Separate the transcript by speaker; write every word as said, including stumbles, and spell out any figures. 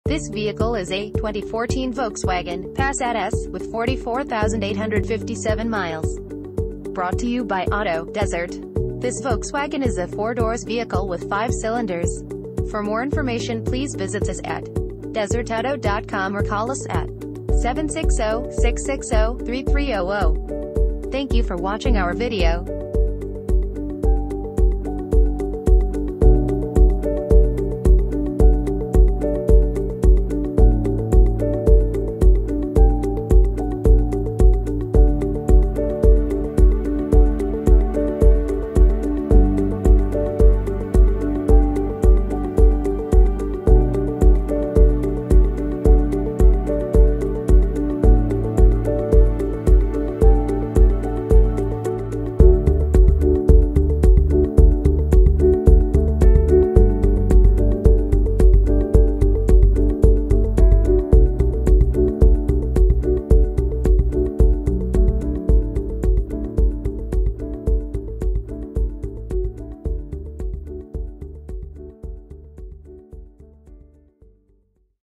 Speaker 1: This vehicle is a twenty fourteen Volkswagen Passat S with forty-four thousand eight hundred fifty-seven miles. Brought to you by Auto Desert. This Volkswagen is a four-doors vehicle with five cylinders. For more information, please visit us at desert auto dot com or call us at seven six zero, six six zero, three three zero zero. Thank you for watching our video.